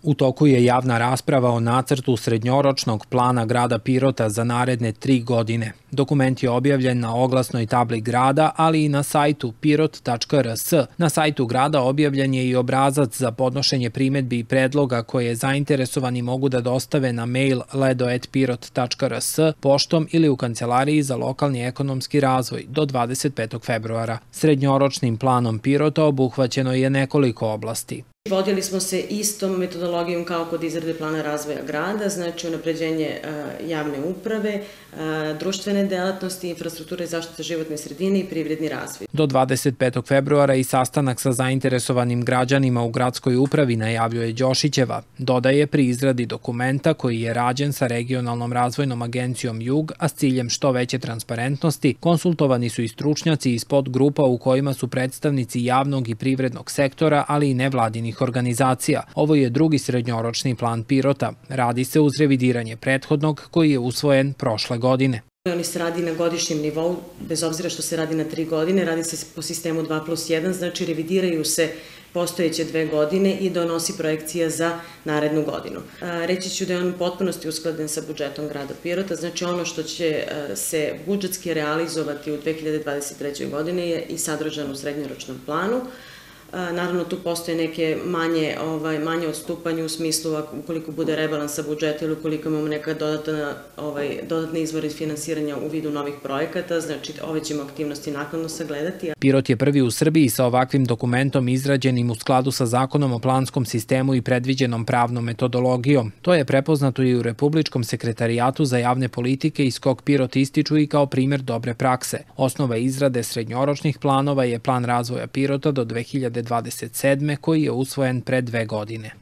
U toku je javna rasprava o nacrtu srednjoročnog plana grada Pirota za naredne 3 godine. Dokument je objavljen na oglasnoj tabli grada, ali i na sajtu pirot.rs. Na sajtu grada objavljen je i obrazac za podnošenje primedbi i predloga koje zainteresovani mogu da dostave na mail ledo@pirot.rs, poštom ili u Kancelariji za lokalni ekonomski razvoj do 25. februara. Srednjoročnim planom Pirota obuhvaćeno je nekoliko oblasti. Vodili smo se istom metodologijom kao kod izrade plana razvoja grada, znači unapređenje javne uprave, društvene delatnosti, infrastrukture i zaštite životne sredine i privredni razvoj. Do 25. februara i sastanak sa zainteresovanim građanima u gradskoj upravi, najavljuje Đošićeva. Dodaje, pri izradi dokumenta koji je rađen sa Regionalnom razvojnom agencijom Jug, a s ciljem što veće transparentnosti, konsultovani su i stručnjaci iz podgrupa u kojima su predstavnici javnog i privrednog sektora, ali i nevladinih organizacija. Ovo je drugi srednjoročni plan Pirota. Radi se uz revidiranje prethodnog koji je usvojen prošle godine. Oni se radi na godišnjem nivou, bez obzira što se radi na 3 godine, radi se po sistemu 2+1, znači revidiraju se postojeće 2 godine i donosi projekcija za narednu godinu. Reći ću da je on u potpunosti uskladen sa budžetom grada Pirota, znači ono što će se budžetski realizovati u 2023. godine je i sadržano u srednjoročnom planu. Naravno, tu postoje neke manje odstupanje u smislu ukoliko bude rebalansa budžeta ili ukoliko imamo neka dodatne izvore finansiranja u vidu novih projekata, znači ove ćemo aktivnosti naknadno sagledati. Pirot je prvi u Srbiji sa ovakvim dokumentom izrađenim u skladu sa Zakonom o planskom sistemu i predviđenom pravnom metodologijom. To je prepoznato i u Republičkom sekretarijatu za javne politike iz kog Pirot ističu i kao primjer dobre prakse. Osnova izrade srednjoročnih planova je plan razvoja Pirota do 2027. koji je usvojen pre 2 godine.